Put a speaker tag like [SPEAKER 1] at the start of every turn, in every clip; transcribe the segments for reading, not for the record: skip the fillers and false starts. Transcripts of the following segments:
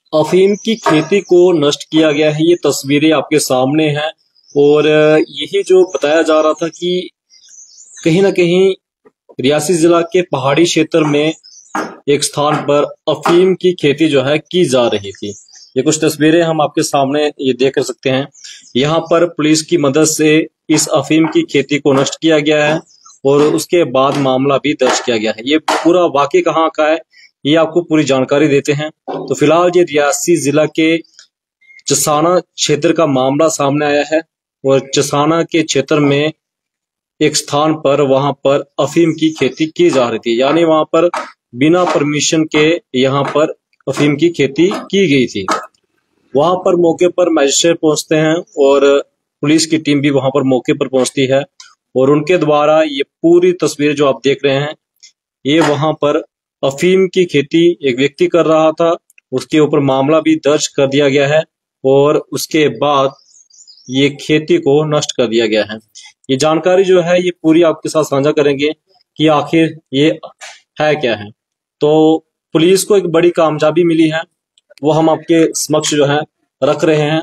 [SPEAKER 1] अफीम की खेती को नष्ट किया गया है। ये तस्वीरें आपके सामने हैं और यही जो बताया जा रहा था कि कहीं ना कहीं रियासी जिला के पहाड़ी क्षेत्र में एक स्थान पर अफीम की खेती जो है की जा रही थी। ये कुछ तस्वीरें हम आपके सामने ये देख कर सकते हैं। यहाँ पर पुलिस की मदद से इस अफीम की खेती को नष्ट किया गया है और उसके बाद मामला भी दर्ज किया गया है। ये पूरा वाकई कहाँ का है ये आपको पूरी जानकारी देते हैं। तो फिलहाल ये रियासी जिला के चसाना क्षेत्र का मामला सामने आया है और चसाना के क्षेत्र में एक स्थान पर वहां पर अफीम की खेती की जा रही थी, यानी वहां पर बिना परमिशन के यहाँ पर अफीम की खेती की गई थी। वहां पर मौके पर मजिस्ट्रेट पहुंचते हैं और पुलिस की टीम भी वहां पर मौके पर पहुंचती है और उनके द्वारा ये पूरी तस्वीर जो आप देख रहे हैं ये वहां पर अफीम की खेती एक व्यक्ति कर रहा था, उसके ऊपर मामला भी दर्ज कर दिया गया है और उसके बाद ये खेती को नष्ट कर दिया गया है। ये जानकारी जो है ये पूरी आपके साथ साझा करेंगे कि आखिर ये है क्या है। तो पुलिस को एक बड़ी कामयाबी मिली है, वो हम आपके समक्ष जो है रख रहे हैं।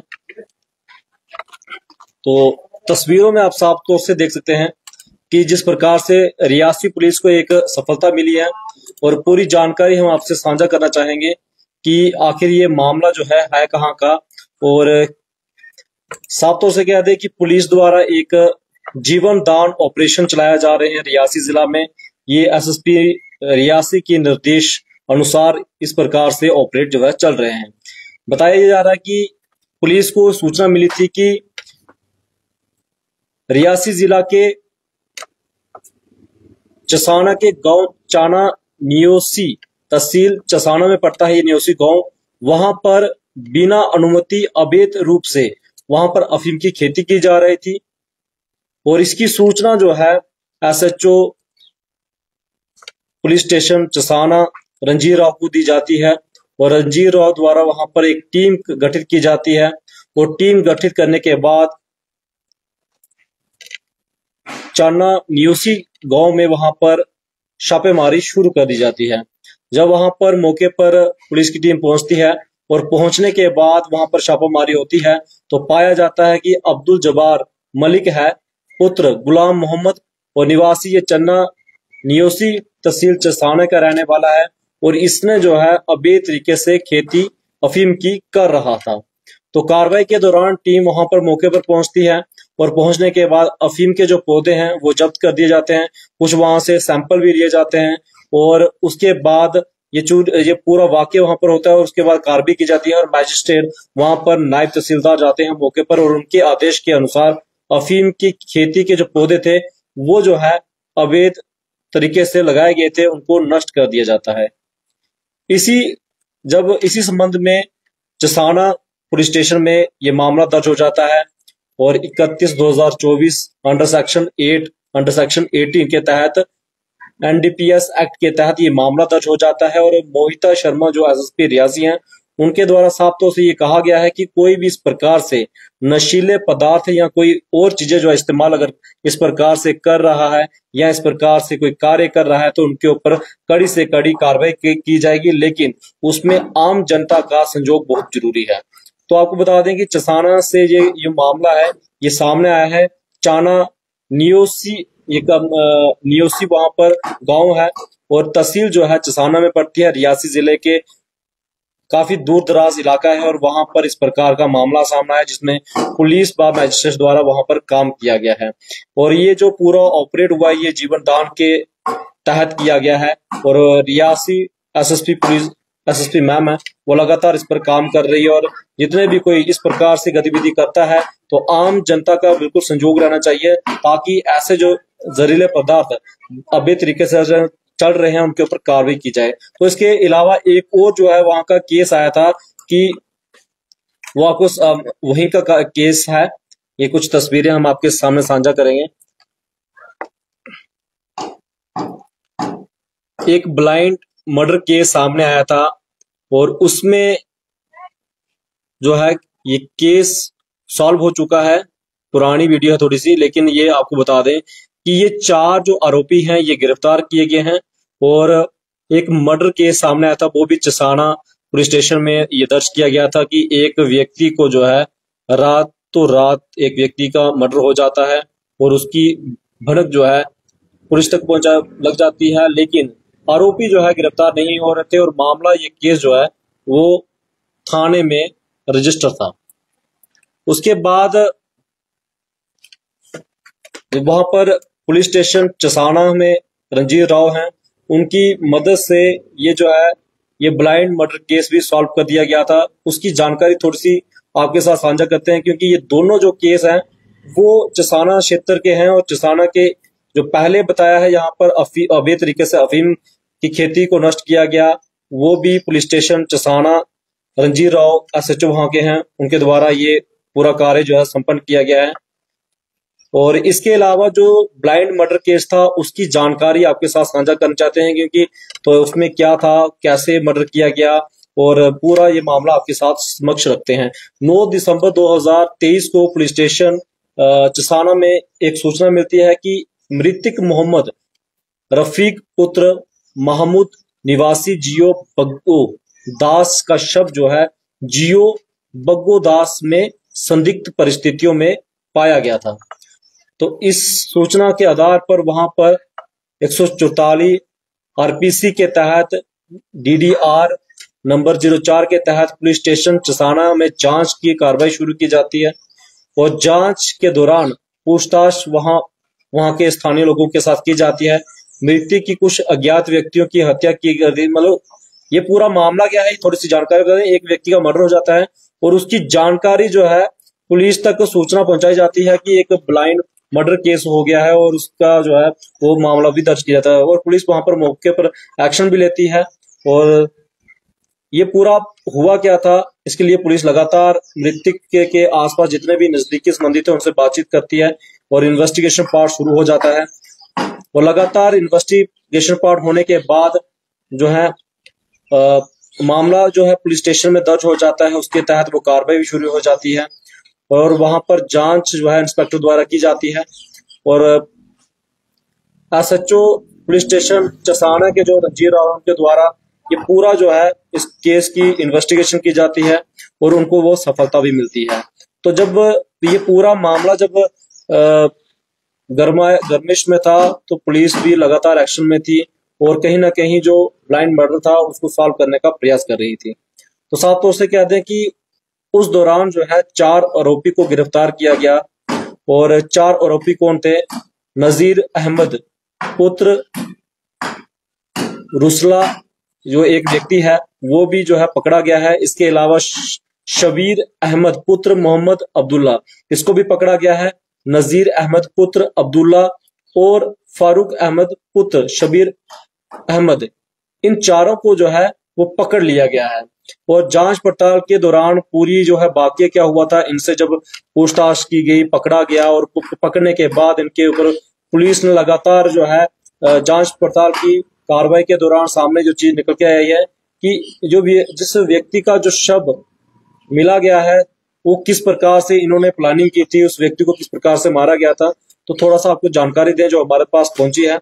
[SPEAKER 1] तो तस्वीरों में आप साफ तौर से देख सकते हैं कि जिस प्रकार से रियासी पुलिस को एक सफलता मिली है और पूरी जानकारी हम आपसे साझा करना चाहेंगे कि आखिर ये मामला जो है कहाँ का। और साफ तौर से कह दें कि पुलिस द्वारा एक जीवन दान ऑपरेशन चलाया जा रहे हैं रियासी जिला में। ये एसएसपी रियासी के निर्देश अनुसार इस प्रकार से ऑपरेट जो है चल रहे हैं। बताया जा रहा है कि पुलिस को सूचना मिली थी कि रियासी जिला के चसाना के गांव चाना नियोसी, तहसील चसाना में पड़ता है ये नियोसी गांव, वहां पर बिना अनुमति अवैध रूप से वहां पर अफीम की खेती की जा रही थी और इसकी सूचना जो है SHO police station Chasana Ranjit Rao को दी जाती है और रंजीत राव द्वारा वहां पर एक टीम गठित की जाती है और टीम गठित करने के बाद चाना नियोसी गांव में वहां पर छापेमारी शुरू कर दी जाती है। जब वहां पर मौके पर पुलिस की टीम पहुंचती है और पहुंचने के बाद वहां पर छापेमारी होती है तो पाया जाता है कि अब्दुल जब्बार मलिक है, पुत्र गुलाम मोहम्मद और निवासी ये चन्ना नियोसी तहसील चसाना का रहने वाला है और इसने जो है अवैध तरीके से खेती अफीम की कर रहा था। तो कार्रवाई के दौरान टीम वहां पर मौके पर पहुंचती है और पहुंचने के बाद अफीम के जो पौधे हैं वो जब्त कर दिए जाते हैं, कुछ वहां से सैंपल भी लिए जाते हैं और उसके बाद ये पूरा वाकया वहां पर होता है और उसके बाद कार्रवाई की जाती है और मैजिस्ट्रेट वहां पर नायब तहसीलदार जाते हैं मौके पर और उनके आदेश के अनुसार अफीम की खेती के जो पौधे थे वो जो है अवैध तरीके से लगाए गए थे उनको नष्ट कर दिया जाता है। इसी संबंध में चसाना पुलिस स्टेशन में ये मामला दर्ज हो जाता है और 31/2024 अंडर सेक्शन 8 अंडर सेक्शन 18 के तहत एनडीपीएस एक्ट के तहत ये मामला दर्ज हो जाता है और मोहिता शर्मा जो एसएसपी रियासी हैं उनके द्वारा साफ तौर से ये कहा गया है कि कोई भी इस प्रकार से नशीले पदार्थ या कोई और चीजें जो इस्तेमाल अगर इस प्रकार से कर रहा है या इस प्रकार से कोई कार्य कर रहा है तो उनके ऊपर कड़ी से कड़ी कार्रवाई की जाएगी, लेकिन उसमें आम जनता का सहयोग बहुत जरूरी है। तो आपको बता दें कि चसाना से ये मामला है ये सामने आया है। चाना नियोसी नियोसी वहां पर गांव है और तहसील जो है चसाना में पड़ती है, रियासी जिले के काफी दूर दराज इलाका है और वहां पर इस प्रकार का मामला सामने आया जिसमें पुलिस व मैजिस्ट्रेट द्वारा वहां पर काम किया गया है और ये जो पूरा ऑपरेट हुआ ये जीवन दान के तहत किया गया है और रियासी एसएसपी मैम है वो लगातार इस पर काम कर रही है और जितने भी कोई इस प्रकार से गतिविधि करता है तो आम जनता का बिल्कुल संयोग रहना चाहिए ताकि ऐसे जो जहरीले पदार्थ अवैध तरीके से चल रहे हैं उनके ऊपर कार्रवाई की जाए। तो इसके अलावा एक और जो है वहां का केस आया था कि वो आपको वहीं का केस है, ये कुछ तस्वीरें हम आपके सामने साझा करेंगे। एक ब्लाइंड मर्डर केस सामने आया था और उसमें जो है ये केस सॉल्व हो चुका है। पुरानी वीडियो है थोड़ी सी, लेकिन ये आपको बता दें कि ये 4 जो आरोपी हैं ये गिरफ्तार किए गए हैं और एक मर्डर केस सामने आया था वो भी चसाना पुलिस स्टेशन में ये दर्ज किया गया था कि एक व्यक्ति को जो है रातों रात एक व्यक्ति का मर्डर हो जाता है और उसकी भनक जो है पुलिस तक पहुंचा लग जाती है, लेकिन आरोपी जो है गिरफ्तार नहीं हो रहे थे और मामला, ये केस जो है वो थाने में रजिस्टर था। उसके बाद वहां पर पुलिस स्टेशन चसाना में रंजीत राव हैं, उनकी मदद से ये जो है ये ब्लाइंड मर्डर केस भी सॉल्व कर दिया गया था। उसकी जानकारी थोड़ी सी आपके साथ साझा करते हैं, क्योंकि ये दोनों जो केस हैं वो चसाना क्षेत्र के हैं और चसाना के जो पहले बताया है यहाँ पर अवैध तरीके से अफीम की खेती को नष्ट किया गया, वो भी police station Chasana Ranjit Rao SHO वहां के हैं, उनके द्वारा ये पूरा कार्य जो है संपन्न किया गया है। और इसके अलावा जो ब्लाइंड मर्डर केस था उसकी जानकारी आपके साथ साझा करना चाहते हैं, क्योंकि तो उसमें क्या था, कैसे मर्डर किया गया और पूरा ये मामला आपके साथ समक्ष रखते हैं। 9 दिसंबर 2023 को पुलिस स्टेशन चसाना में एक सूचना मिलती है कि मृतक मोहम्मद रफीक पुत्र महमूद निवासी जियो बग्गो दास का शव जो है जियो बग्गो दास में संदिग्ध परिस्थितियों में पाया गया था। तो इस सूचना के आधार पर वहां पर 144 RPC के तहत DDR नंबर 04 के तहत पुलिस स्टेशन चसाना में जांच की कार्रवाई शुरू की जाती है और जांच के दौरान पूछताछ वहां के स्थानीय लोगों के साथ की जाती है। मृत्यु की कुछ अज्ञात व्यक्तियों की हत्या की गई, मतलब ये पूरा मामला क्या है, थोड़ी सी जानकारी बता दें। एक व्यक्ति का मर्डर हो जाता है और उसकी जानकारी जो है पुलिस तक सूचना पहुंचाई जाती है कि एक ब्लाइंड मर्डर केस हो गया है और उसका जो है वो मामला भी दर्ज किया जाता है और पुलिस वहां पर मौके पर एक्शन भी लेती है। और ये पूरा हुआ क्या था, इसके लिए पुलिस लगातार मृतक के आसपास जितने भी नजदीकी संबंधित है उनसे बातचीत करती है और इन्वेस्टिगेशन पार्ट शुरू हो जाता है। और लगातार इन्वेस्टिगेशन पार्ट होने के बाद जो है मामला जो है पुलिस स्टेशन में दर्ज हो जाता है, उसके तहत वो कार्रवाई भी शुरू हो जाती है और वहां पर जांच जो है इंस्पेक्टर द्वारा की जाती है। और SHO पुलिस स्टेशन चसाना के जो रंजीत राव के द्वारा ये पूरा जो है इस केस की इन्वेस्टिगेशन की जाती है और उनको वो सफलता भी मिलती है। तो जब ये पूरा मामला जब गर्मिश में था तो पुलिस भी लगातार एक्शन में थी और कहीं ना कहीं जो ब्लाइंड मर्डर था उसको सॉल्व करने का प्रयास कर रही थी। तो साथ तो उसे कह दें कि उस दौरान जो है 4 आरोपी को गिरफ्तार किया गया और 4 आरोपी कौन थे, नजीर अहमद पुत्र रुसला जो एक व्यक्ति है वो भी जो है पकड़ा गया है। इसके अलावा शबीर अहमद पुत्र मोहम्मद अब्दुल्ला, इसको भी पकड़ा गया है। नजीर अहमद पुत्र अब्दुल्ला और फारूक अहमद पुत्र शबीर अहमद, इन चारों को जो है वो पकड़ लिया गया है। और जांच पड़ताल के दौरान पूरी जो है वाकया क्या हुआ था, इनसे जब पूछताछ की गई, पकड़ा गया और पकड़ने के बाद इनके ऊपर पुलिस ने लगातार जो है जांच पड़ताल की कार्रवाई के दौरान सामने जो चीज निकल के आई है कि जो भी जिस व्यक्ति का जो शव मिला गया है वो किस प्रकार से इन्होंने प्लानिंग की थी, उस व्यक्ति को किस प्रकार से मारा गया था। तो थोड़ा सा आपको जानकारी दें जो हमारे पास पहुंची है।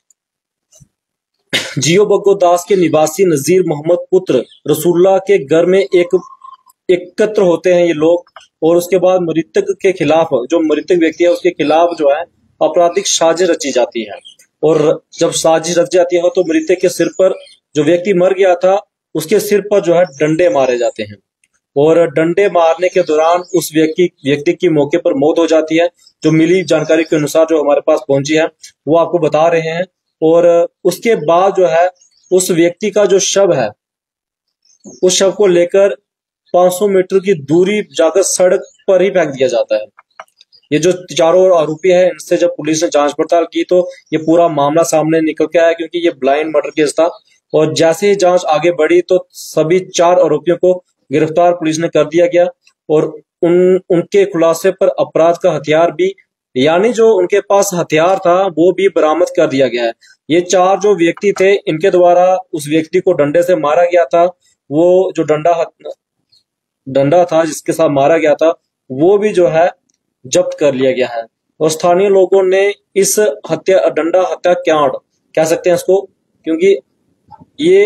[SPEAKER 1] जियो बग्गो दास के निवासी नजीर मोहम्मद पुत्र रसूलुल्लाह के घर में एकत्र होते हैं ये लोग और उसके बाद मृतक के खिलाफ, जो मृतक व्यक्ति है उसके खिलाफ जो है आपराधिक साजिश रची जाती है। और जब साजिश रच जाती है तो मृतक के सिर पर, जो व्यक्ति मर गया था उसके सिर पर जो है डंडे मारे जाते हैं और डंडे मारने के दौरान उस व्यक्ति की मौके पर मौत हो जाती है। जो मिली जानकारी के अनुसार जो हमारे पास पहुंची है वो आपको बता रहे हैं। और उसके बाद जो है उस व्यक्ति का जो शव है उस शव को लेकर 500 मीटर की दूरी जाकर सड़क पर ही फेंक दिया जाता है। ये जो चारों आरोपी हैं इनसे जब पुलिस ने जांच पड़ताल की तो ये पूरा मामला सामने निकल के आया, क्योंकि ये ब्लाइंड मर्डर केस था। और जैसे ही जांच आगे बढ़ी तो सभी 4 आरोपियों को गिरफ्तार पुलिस ने कर दिया गया और उनके खुलासे पर अपराध का हथियार भी, यानी जो उनके पास हथियार था वो भी बरामद कर दिया गया है। ये 4 जो व्यक्ति थे इनके द्वारा उस व्यक्ति को डंडे से मारा गया था, वो जो डंडा था जिसके साथ मारा गया था वो भी जो है जब्त कर लिया गया है। और स्थानीय लोगों ने इस डंडा हत्याकांड कह सकते हैं इसको, क्योंकि ये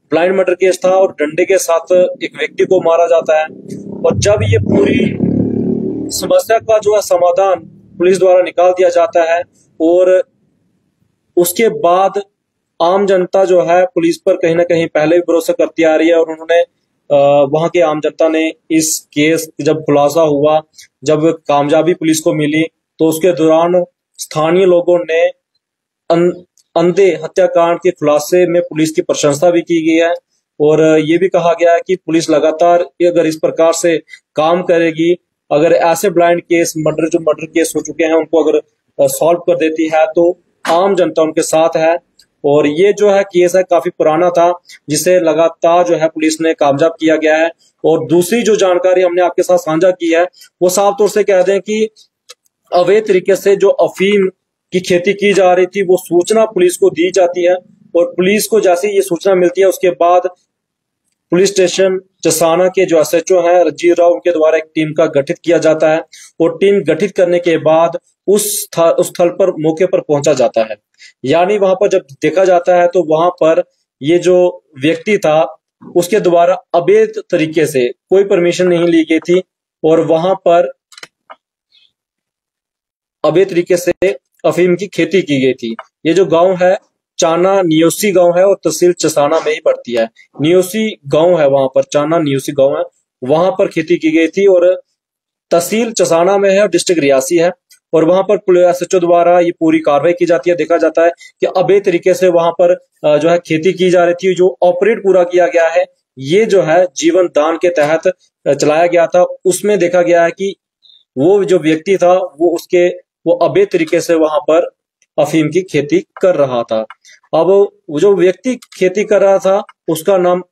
[SPEAKER 1] ब्लाइंड मर्डर केस था और डंडे के साथ एक व्यक्ति को मारा जाता है। और जब ये पूरी समस्या का जो है समाधान पुलिस द्वारा निकाल दिया जाता है और उसके बाद आम जनता जो है पुलिस पर कहीं ना कहीं पहले भी भरोसा करती आ रही है, और उन्होंने वहां की आम जनता ने इस केस जब खुलासा हुआ, जब कामयाबी पुलिस को मिली, तो उसके दौरान स्थानीय लोगों ने अंधे हत्याकांड के खुलासे में पुलिस की प्रशंसा भी की गई है। और ये भी कहा गया है कि पुलिस लगातार अगर इस प्रकार से काम करेगी, अगर ऐसे ब्लाइंड केस जो मर्डर केस हो चुके हैं उनको अगर सॉल्व कर देती है, तो आम जनता उनके साथ है। और ये जो है केस है काफी पुराना था, जिसे लगातार जो है पुलिस ने कामयाब किया गया है। और दूसरी जो जानकारी हमने आपके साथ साझा की है वो साफ तौर से कह दें कि अवैध तरीके से जो अफीम की खेती की जा रही थी वो सूचना पुलिस को दी जाती है, और पुलिस को जैसे ये सूचना मिलती है उसके बाद पुलिस स्टेशन चसाना के जो एसएचओ हैं रजीव राव, उनके द्वारा एक टीम का गठित किया जाता है। और टीम गठित करने के बाद उस स्थल पर मौके पर पहुंचा जाता है। यानी वहां पर जब देखा जाता है तो वहां पर ये जो व्यक्ति था उसके द्वारा अवैध तरीके से कोई परमिशन नहीं ली गई थी, और वहां पर अवैध तरीके से अफीम की खेती की गई थी। ये जो गांव है चाना नियोसी गांव है और तहसील चसाना में ही पड़ती है। नियोसी गांव है वहां पर, चाना नियोसी गांव है, वहां पर खेती की गई थी और तहसील चसाना में है और डिस्ट्रिक्ट रियासी है। और वहां पर एसएचओ द्वारा ये पूरी कार्रवाई की जाती है। देखा जाता है कि अवैध तरीके से वहां पर जो है खेती की जा रही थी। जो ऑपरेट पूरा किया गया है ये जो है जीवन दान के तहत चलाया गया था। उसमें देखा गया है कि वो जो व्यक्ति था वो अवैध तरीके से वहां पर अफीम की खेती कर रहा था। अब वो जो व्यक्ति खेती कर रहा था उसका नाम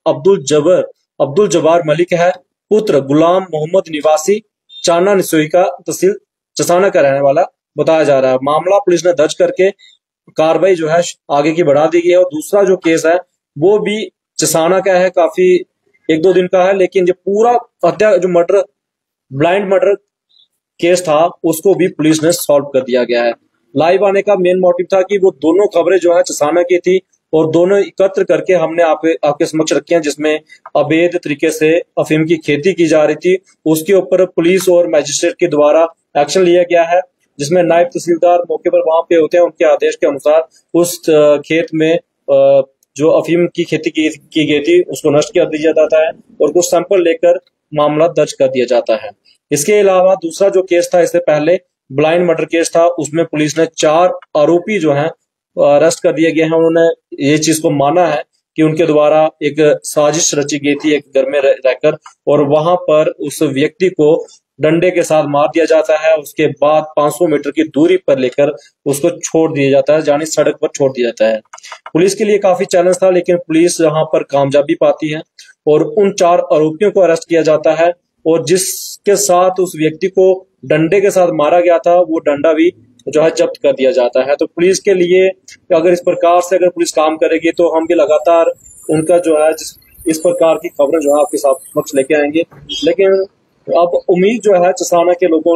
[SPEAKER 1] अब्दुल जब्बार मलिक है, पुत्र गुलाम मोहम्मद निवासी चाना निसोई का तहसील चसाना का रहने वाला बताया जा रहा है। मामला पुलिस ने दर्ज करके कार्रवाई जो है आगे की बढ़ा दी गई है। और दूसरा जो केस है वो भी चसाना का है, काफी 1-2 दिन का है, लेकिन जो पूरा हत्या जो ब्लाइंड मर्डर केस था उसको भी पुलिस ने सॉल्व कर दिया गया है। लाइव आने का मेन मोटिव था कि वो दोनों खबरें जो है चसाना की थी और दोनों एकत्र करके हमने आपके समक्ष रखी हैं, जिसमें अवैध तरीके से अफीम की खेती की जा रही थी। उसके ऊपर पुलिस और मैजिस्ट्रेट के द्वारा एक्शन लिया गया है, जिसमें नायब तहसीलदार मौके पर वहां पे होते हैं, उनके आदेश के अनुसार उस खेत में जो अफीम की खेती की गई थी उसको नष्ट कर दिया जाता है और कुछ सैंपल लेकर मामला दर्ज कर दिया जाता है। इसके अलावा दूसरा जो केस था इससे पहले ब्लाइंड मर्डर केस था, उसमें पुलिस ने 4 आरोपी जो हैं अरेस्ट कर दिए गए हैं। उन्होंने ये चीज को माना है कि उनके द्वारा एक साजिश रची गई थी एक घर में रहकर, और वहां पर उस व्यक्ति को डंडे के साथ मार दिया जाता है। उसके बाद 500 मीटर की दूरी पर लेकर उसको छोड़ दिया जाता है, यानी सड़क पर छोड़ दिया जाता है। पुलिस के लिए काफी चैलेंज था, लेकिन पुलिस यहाँ पर कामयाबी पाती है और उन 4 आरोपियों को अरेस्ट किया जाता है। और जिसके साथ उस व्यक्ति को डंडे के साथ मारा गया था वो डंडा भी जो है जब्त कर दिया जाता है। तो पुलिस के लिए अगर इस प्रकार से अगर पुलिस काम करेगी तो हम भी लगातार उनका जो है इस प्रकार की खबरें जो है आपके साथ समक्ष लेके आएंगे। लेकिन अब उम्मीद जो है चसाना के लोगों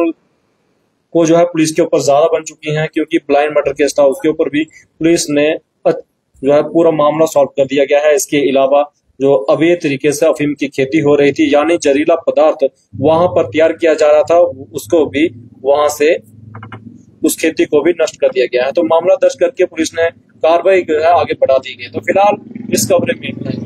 [SPEAKER 1] को जो है पुलिस के ऊपर ज्यादा बन चुकी है, क्योंकि ब्लाइंड मर्डर केस था उसके ऊपर भी पुलिस ने जो है पूरा मामला सॉल्व कर दिया गया है। इसके अलावा जो अवैध तरीके से अफीम की खेती हो रही थी, यानी जहरीला पदार्थ वहां पर तैयार किया जा रहा था, उसको भी वहां से उस खेती को भी नष्ट कर दिया गया है। तो मामला दर्ज करके पुलिस ने कार्रवाई आगे बढ़ा दी गई। तो फिलहाल इस खबर में